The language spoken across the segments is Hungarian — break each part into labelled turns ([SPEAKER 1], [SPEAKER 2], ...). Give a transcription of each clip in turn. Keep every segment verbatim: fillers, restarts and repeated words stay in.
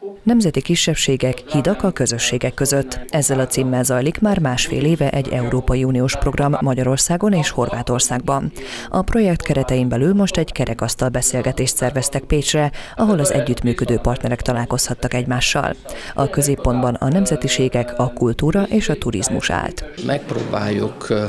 [SPEAKER 1] Nemzeti kisebbségek, hidak a közösségek között. Ezzel a címmel zajlik már másfél éve egy Európai Uniós program Magyarországon és Horvátországban. A projekt keretein belül most egy kerekasztal beszélgetést szerveztek Pécsre, ahol az együttműködő partnerek találkozhattak egymással. A középpontban a nemzetiségek, a kultúra és a turizmus állt.
[SPEAKER 2] Megpróbáljuk uh,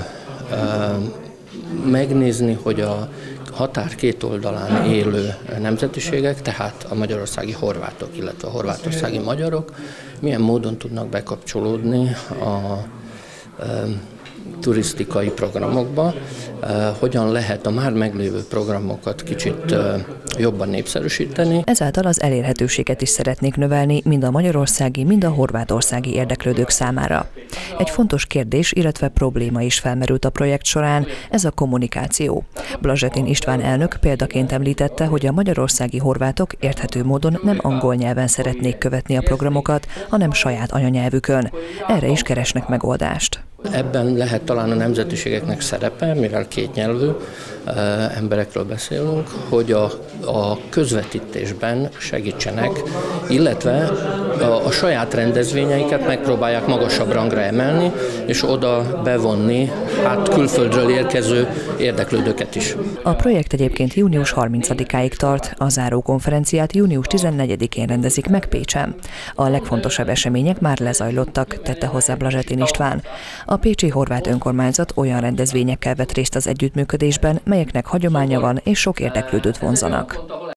[SPEAKER 2] megnézni, hogy a határ két oldalán élő nemzetiségek, tehát a magyarországi horvátok, illetve a horvátországi magyarok milyen módon tudnak bekapcsolódni a e, turisztikai programokba, e, hogyan lehet a már meglévő programokat kicsit e, jobban népszerűsíteni.
[SPEAKER 1] Ezáltal az elérhetőséget is szeretnék növelni mind a magyarországi, mind a horvátországi érdeklődők számára. Egy fontos kérdés, illetve probléma is felmerült a projekt során, ez a kommunikáció. Blazsetin István elnök példaként említette, hogy a magyarországi horvátok érthető módon nem angol nyelven szeretnék követni a programokat, hanem saját anyanyelvükön. Erre is keresnek megoldást.
[SPEAKER 2] Ebben lehet talán a nemzetiségeknek szerepe, mivel kétnyelvű emberekről beszélünk, hogy a, a közvetítésben segítsenek, illetve a, a saját rendezvényeiket megpróbálják magasabb rangra emelni, és oda bevonni hát külföldről érkező érdeklődőket is.
[SPEAKER 1] A projekt egyébként június harmincadikáig tart, a zárókonferenciát június tizennegyedikén rendezik meg Pécsen. A legfontosabb események már lezajlottak, tette hozzá Blazsetin István. A pécsi horvát önkormányzat olyan rendezvényekkel vett részt az együttműködésben, melyeknek hagyománya van és sok érdeklődőt vonzanak.